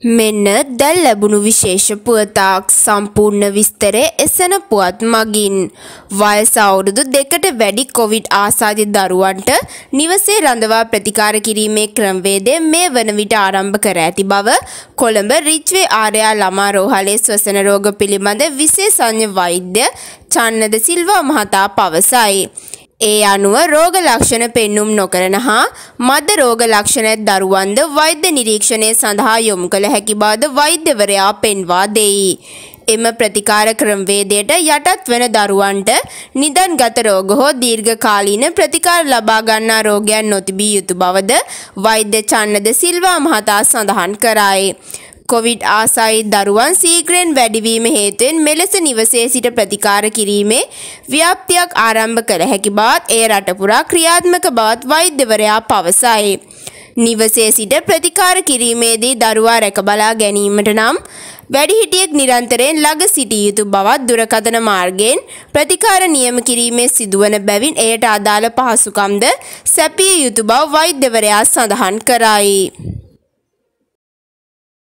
මෙන්න දැන් ලැබුණු විශේෂ පුවතක් සම්පූර්ණ විස්තරය එසන පුවත් මගින් වයස අවුරුදු 2කට වැඩි කොවිඩ් ආසාදිත දරුවන්ට නිවසේ රඳවා ප්‍රතිකාර කිරීමේ ක්‍රමවේදය මේ වන විට ආරම්භ කර ඇති බව කොළඹ රිච්වේ ආර්යා ළමා රෝහලේ ශ්වසන රෝග පිළිබඳ විශේෂඥ වෛද්‍ය චන්නද සිල්වා මහතා පවසයි. ඒ අනුව රෝග ලක්ෂණ පෙන්눔 නොකරන හා මද රෝග ලක්ෂණ දරුවන්ද වෛද්‍ය නිරීක්ෂණය සඳහා යොමු කළ හැකි බවද වෛද්‍යවරයා පෙන්වා දෙයි. එම ප්‍රතිකාර ක්‍රමවේදයට යටත් වන දරුවන්ට නිදන්ගත රෝග හෝ දීර්ඝකාලීන ප්‍රතිකාර ලබා ගන්නා රෝගයන් නොතිබිය යුතු බවද වෛද්‍ය චන්නද සිල්වා මහතා සඳහන් කරයි. කොවිඩ් ආසාදිත දරුවන් සීඝ්‍රයෙන් වැඩිවීම හේතුවෙන් මෙලෙස නිවසේ සිට ප්‍රතිකාර කිරීමේ ව්‍යාප්තියක් ආරම්භ කළ හැකි බවත් එය රට පුරා ක්‍රියාත්මක බවත් වෛද්‍යවරයා පවසයි. නිවසේ සිට ප්‍රතිකාර කිරීමේදී දරුවා රැක බලා ගැනීමට නම් වැඩිහිටියෙක් නිරන්තරයෙන් ළඟ සිටිය යුතු බවත් දුරකථන මාර්ගයෙන් ප්‍රතිකාර නියම කිරීමේ සිදුවන බැවින් එයට අදාළ පහසුකම්ද සැපිය යුතු බව වෛද්‍යවරයා සඳහන් කරයි.